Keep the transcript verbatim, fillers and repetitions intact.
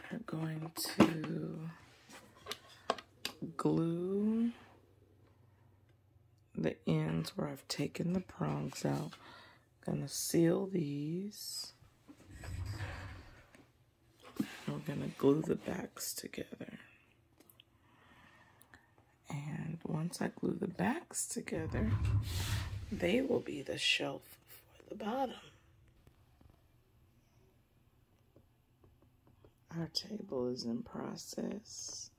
are going to glue the ends where I've taken the prongs out. I'm gonna seal these. We're gonna glue the backs together. And once I glue the backs together, they will be the shelf for the bottom. Our table is in process.